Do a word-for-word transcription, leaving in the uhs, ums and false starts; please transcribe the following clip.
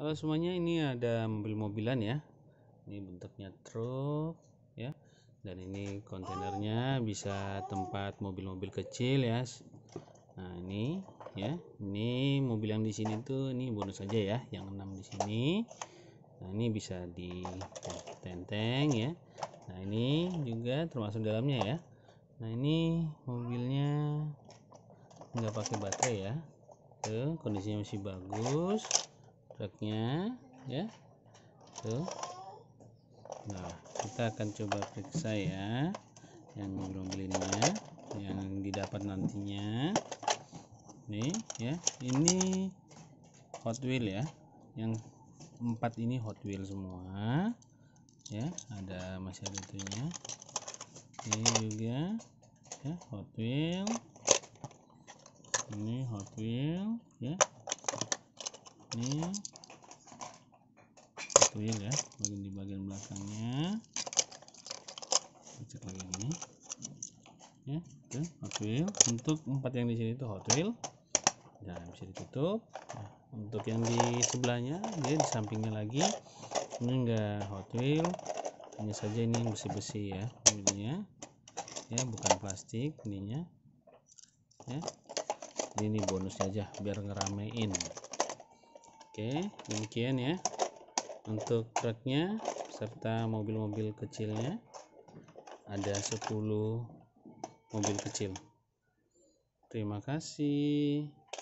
Halo semuanya, ini ada mobil-mobilan ya. Ini bentuknya truk ya. Dan ini kontainernya bisa tempat mobil-mobil kecil ya. Nah, ini ya. Ini mobil yang di sini tuh ini bonus aja ya, yang enam di sini. Nah, ini bisa di tenteng ya. Nah, ini juga termasuk dalamnya ya. Nah, ini mobilnya nggak pakai baterai ya. Tuh, kondisinya masih bagus. Truknya ya tuh. Nah, kita akan coba periksa ya yang mobil-mobil yang didapat nantinya nih ya. Ini Hot Wheel ya, yang empat ini Hot Wheel semua ya. Ada masih ada itunya ini juga ya, Hot Wheel. Ini Hot Wheel ya, ini Hot Wheel ya, bagian di bagian belakangnya. Cek lagi ini ya, tuh Hot Wheel. Untuk empat yang di sini itu Hot Wheel. Nah, bisa ditutup. Nah, untuk yang di sebelahnya dia di sampingnya lagi ini enggak Hot Wheel, hanya saja ini besi-besi ya mobilnya ya, bukan plastik ininya ya. Ini bonusnya aja biar ngeramein. Oke, demikian ya untuk truknya serta mobil-mobil kecilnya. Ada sepuluh mobil kecil. Terima kasih.